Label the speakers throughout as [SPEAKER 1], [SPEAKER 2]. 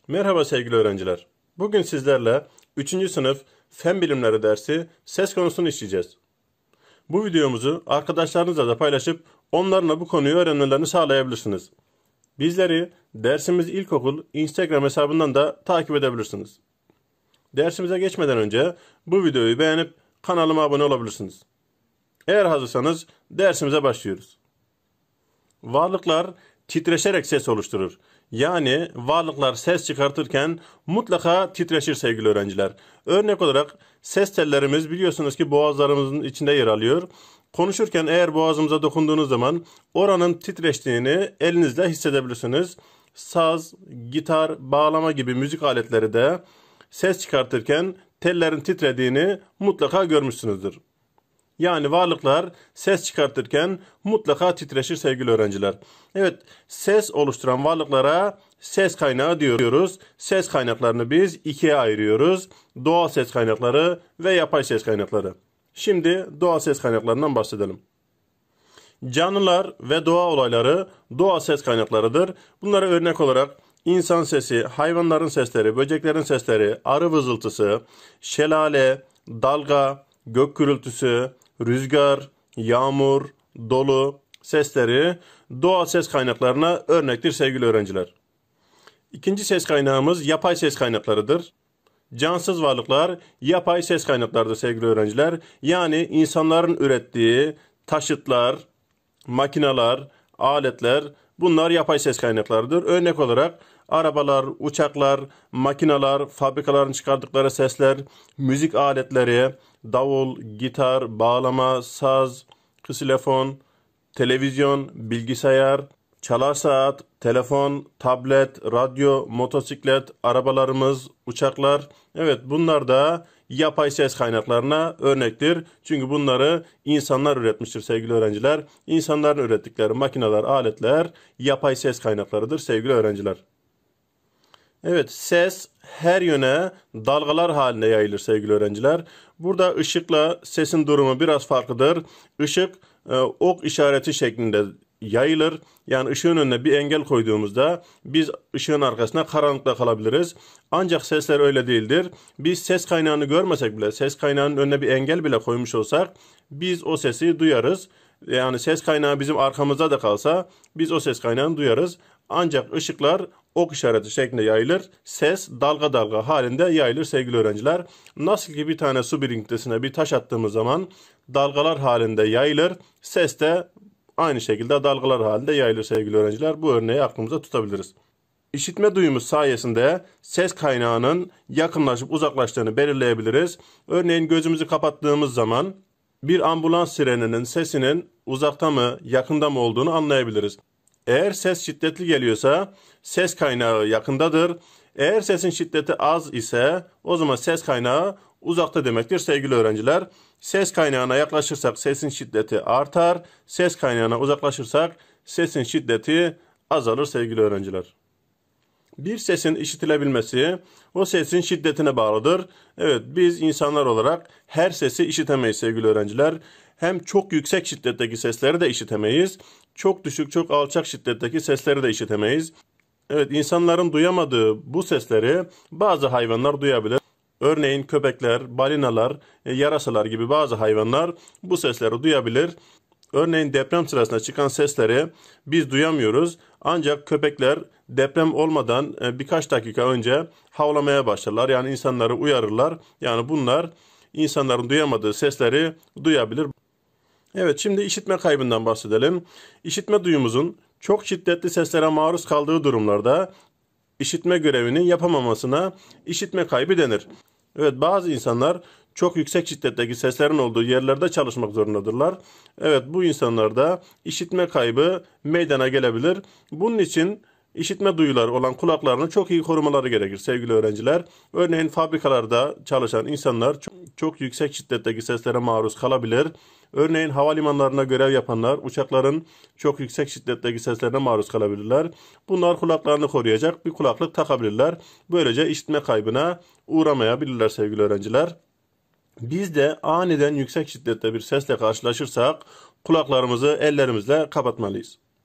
[SPEAKER 1] Merhaba sevgili öğrenciler. Bugün sizlerle 3. sınıf Fen Bilimleri dersi ses konusunu işleyeceğiz. Bu videomuzu arkadaşlarınızla da paylaşıp onların da bu konuyu öğrenmelerini sağlayabilirsiniz. Bizleri Dersimiz İlkokul Instagram hesabından da takip edebilirsiniz. Dersimize geçmeden önce bu videoyu beğenip kanalıma abone olabilirsiniz. Eğer hazırsanız dersimize başlıyoruz. Varlıklar titreşerek ses oluşturur. Yani varlıklar ses çıkartırken mutlaka titreşir sevgili öğrenciler. Örnek olarak ses tellerimiz biliyorsunuz ki boğazlarımızın içinde yer alıyor. Konuşurken eğer boğazımıza dokunduğunuz zaman oranın titreştiğini elinizle hissedebilirsiniz. Saz, gitar, bağlama gibi müzik aletleri de ses çıkartırken tellerin titrediğini mutlaka görmüşsünüzdür. Yani varlıklar ses çıkartırken mutlaka titreşir sevgili öğrenciler. Evet, ses oluşturan varlıklara ses kaynağı diyoruz. Ses kaynaklarını biz ikiye ayırıyoruz. Doğal ses kaynakları ve yapay ses kaynakları. Şimdi doğal ses kaynaklarından bahsedelim. Canlılar ve doğa olayları doğal ses kaynaklarıdır. Bunlara örnek olarak insan sesi, hayvanların sesleri, böceklerin sesleri, arı vızıltısı, şelale, dalga, gök gürültüsü, rüzgar, yağmur, dolu sesleri doğal ses kaynaklarına örnektir sevgili öğrenciler. İkinci ses kaynağımız yapay ses kaynaklarıdır. Cansız varlıklar yapay ses kaynaklarıdır sevgili öğrenciler. Yani insanların ürettiği taşıtlar, makineler, aletler bunlar yapay ses kaynaklarıdır. Örnek olarak arabalar, uçaklar, makineler, fabrikaların çıkardıkları sesler, müzik aletleri, davul, gitar, bağlama, saz, ksilefon, televizyon, bilgisayar, çalar saat, telefon, tablet, radyo, motosiklet, arabalarımız, uçaklar. Evet, bunlar da yapay ses kaynaklarına örnektir. Çünkü bunları insanlar üretmiştir sevgili öğrenciler. İnsanların ürettikleri makineler, aletler yapay ses kaynaklarıdır sevgili öğrenciler. Evet, ses her yöne dalgalar halinde yayılır sevgili öğrenciler. Burada ışıkla sesin durumu biraz farklıdır. Işık ok işareti şeklinde yayılır. Yani ışığın önüne bir engel koyduğumuzda biz ışığın arkasında karanlıkta kalabiliriz. Ancak sesler öyle değildir. Biz ses kaynağını görmesek bile, ses kaynağının önüne bir engel bile koymuş olsak biz o sesi duyarız. Yani ses kaynağı bizim arkamızda da kalsa biz o ses kaynağını duyarız. Ancak ışıklar ok işareti şeklinde yayılır. Ses dalga dalga halinde yayılır sevgili öğrenciler. Nasıl ki bir tane su birikintisine bir taş attığımız zaman dalgalar halinde yayılır. Ses de aynı şekilde dalgalar halinde yayılır sevgili öğrenciler. Bu örneği aklımıza tutabiliriz. İşitme duyumuz sayesinde ses kaynağının yakınlaşıp uzaklaştığını belirleyebiliriz. Örneğin gözümüzü kapattığımız zaman bir ambulans sireninin sesinin uzakta mı yakında mı olduğunu anlayabiliriz. Eğer ses şiddetli geliyorsa ses kaynağı yakındadır. Eğer sesin şiddeti az ise o zaman ses kaynağı uzakta demektir sevgili öğrenciler. Ses kaynağına yaklaşırsak sesin şiddeti artar. Ses kaynağına uzaklaşırsak sesin şiddeti azalır sevgili öğrenciler. Bir sesin işitilebilmesi o sesin şiddetine bağlıdır. Evet, biz insanlar olarak her sesi işitemeyiz sevgili öğrenciler. Hem çok yüksek şiddetteki sesleri de işitemeyiz. Çok düşük, çok alçak şiddetteki sesleri de işitemeyiz. Evet, insanların duyamadığı bu sesleri bazı hayvanlar duyabilir. Örneğin köpekler, balinalar, yarasalar gibi bazı hayvanlar bu sesleri duyabilir. Örneğin deprem sırasında çıkan sesleri biz duyamıyoruz. Ancak köpekler deprem olmadan birkaç dakika önce havlamaya başlarlar. Yani insanları uyarırlar. Yani bunlar insanların duyamadığı sesleri duyabilir. Evet, şimdi işitme kaybından bahsedelim. İşitme duyumuzun çok şiddetli seslere maruz kaldığı durumlarda işitme görevini yapamamasına işitme kaybı denir. Evet, bazı insanlar çok yüksek şiddetteki seslerin olduğu yerlerde çalışmak zorundadırlar. Evet, bu insanlarda işitme kaybı meydana gelebilir. Bunun için işitme duyuları olan kulaklarını çok iyi korumaları gerekir sevgili öğrenciler. Örneğin fabrikalarda çalışan insanlar çok yüksek şiddetteki seslere maruz kalabilir. Örneğin havalimanlarına görev yapanlar uçakların çok yüksek şiddetteki seslerine maruz kalabilirler. Bunlar kulaklarını koruyacak bir kulaklık takabilirler. Böylece işitme kaybına uğramayabilirler sevgili öğrenciler. Biz de aniden yüksek şiddette bir sesle karşılaşırsak kulaklarımızı ellerimizle kapatmalıyız.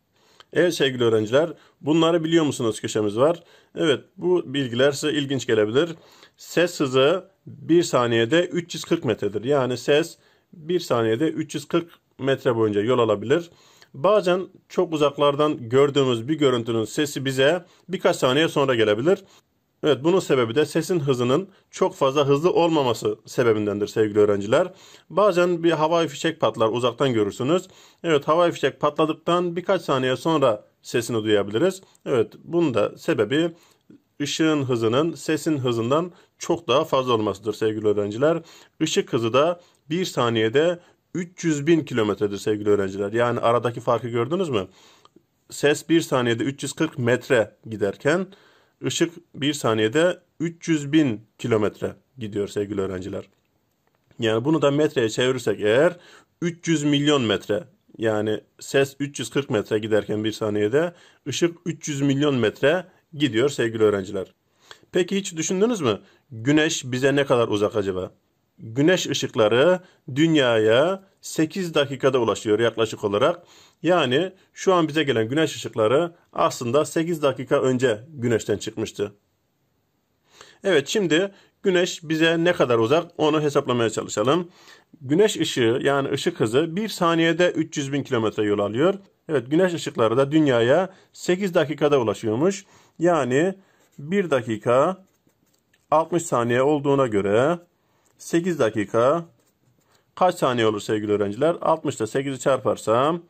[SPEAKER 1] Evet sevgili öğrenciler, bunları biliyor musunuz köşemiz var. Evet, bu bilgiler size ilginç gelebilir. Ses hızı 1 saniyede 340 metredir. Yani ses 1 saniyede 340 metre boyunca yol alabilir. Bazen çok uzaklardan gördüğümüz bir görüntünün sesi bize birkaç saniye sonra gelebilir. Evet, bunun sebebi de sesin hızının çok fazla hızlı olmaması sebebindendir sevgili öğrenciler. Bazen bir havai fişek patlar, uzaktan görürsünüz. Evet, havai fişek patladıktan birkaç saniye sonra sesini duyabiliriz. Evet, bunun da sebebi ışığın hızının sesin hızından çok daha fazla olmasıdır sevgili öğrenciler. Işık hızı da 1 saniyede 300 bin kilometredir sevgili öğrenciler. Yani aradaki farkı gördünüz mü? Ses 1 saniyede 340 metre giderken ışık 1 saniyede 300 bin kilometre gidiyor sevgili öğrenciler. Yani bunu da metreye çevirirsek eğer 300 milyon metre, yani ses 340 metre giderken 1 saniyede ışık 300 milyon metre gidiyor sevgili öğrenciler. Peki hiç düşündünüz mü? Güneş bize ne kadar uzak acaba? Güneş ışıkları dünyaya 8 dakikada ulaşıyor yaklaşık olarak. Yani şu an bize gelen güneş ışıkları aslında 8 dakika önce güneşten çıkmıştı. Evet, şimdi güneş bize ne kadar uzak onu hesaplamaya çalışalım. Güneş ışığı, yani ışık hızı 1 saniyede 300 bin kilometre yol alıyor. Evet, güneş ışıkları da dünyaya 8 dakikada ulaşıyormuş. Yani 1 dakika 60 saniye olduğuna göre 8 dakika kaç saniye olur sevgili öğrenciler? 60 ile 8'i çarparsam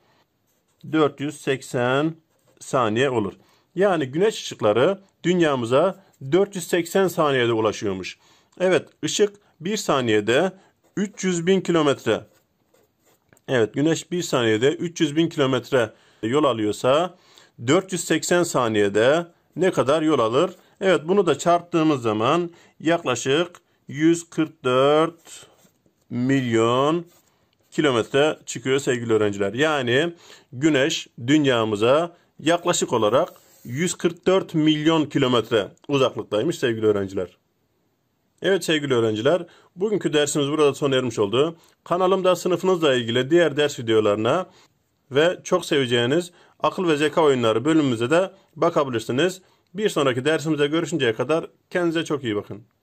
[SPEAKER 1] 480 saniye olur. Yani güneş ışıkları dünyamıza 480 saniyede ulaşıyormuş. Evet, ışık 1 saniyede 300 bin kilometre. Evet, güneş 1 saniyede 300 bin kilometre yol alıyorsa 480 saniyede ne kadar yol alır? Evet, bunu da çarptığımız zaman yaklaşık 144 milyon kilometre çıkıyor sevgili öğrenciler. Yani güneş dünyamıza yaklaşık olarak 144 milyon kilometre uzaklıktaymış sevgili öğrenciler. Evet sevgili öğrenciler, bugünkü dersimiz burada sona ermiş oldu. Kanalımda sınıfınızla ilgili diğer ders videolarına ve çok seveceğiniz akıl ve zeka oyunları bölümümüze de bakabilirsiniz. Bir sonraki dersimize görüşünceye kadar kendinize çok iyi bakın.